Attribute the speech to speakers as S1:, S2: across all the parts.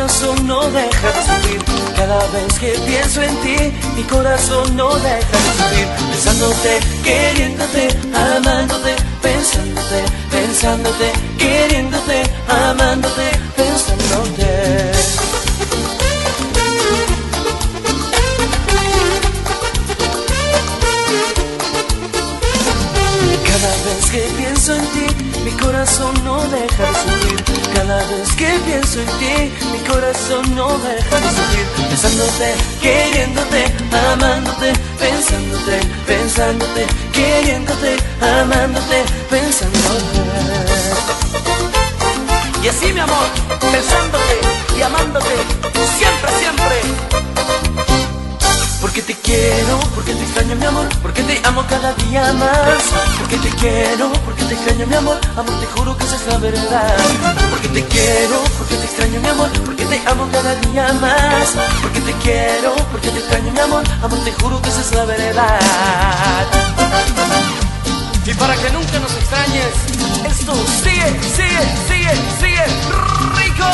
S1: corazón no deja de sufrir. Cada vez que pienso en ti, mi corazón no deja de sufrir. Pensándote, queriéndote, amándote, pensándote, pensándote, queriéndote, amándote, pensándote. Cada vez que pienso en ti, mi corazón no deja de sufrir. Cada vez que pienso en ti, mi corazón no deja de sufrir. Pensándote, queriéndote, amándote, pensándote, pensándote, queriéndote, amándote, pensándote. Y así, mi amor, pensándote y amándote, siempre, siempre. Porque te quiero, porque te extraño, mi amor, porque te amo cada día más. Porque te quiero, porque te extraño, mi amor, amor, te juro que esa es la verdad. Porque te quiero, porque te extraño, mi amor, porque te amo cada día más. Porque te quiero, porque te extraño, mi amor, amor, te juro que esa es la verdad. Y para que nunca nos extrañes, esto sigue, sigue, sigue, sigue rico.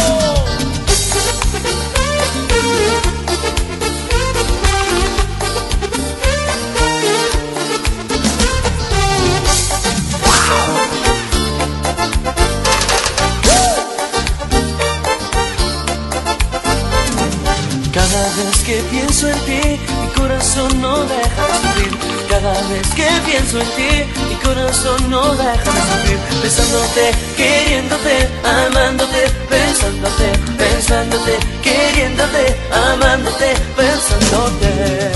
S1: Cada vez que pienso en ti, mi corazón no deja de sufrir. Cada vez que pienso en ti, mi corazón no deja de sufrir. Pensándote, queriéndote, amándote, pensándote, pensándote, queriéndote, amándote, pensándote.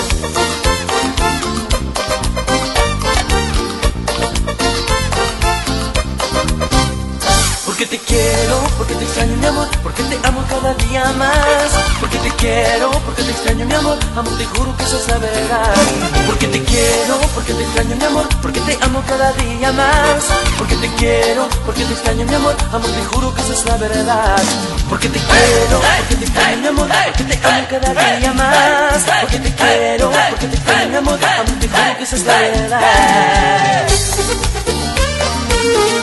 S1: Porque te quiero, porque te extraño, mi amor, porque te amo cada día más. Porque te quiero, porque te extraño, mi amor, amor, te juro que eso es la verdad. Porque te quiero, porque te extraño, mi amor, porque te amo cada día más. Porque te quiero, porque te extraño, mi amor, amor, te juro que eso es la verdad. Porque te quiero, porque te extraño, mi amor, porque te amo cada día más. Porque te quiero, porque te extraño, mi amor, amor, te juro que eso es la verdad.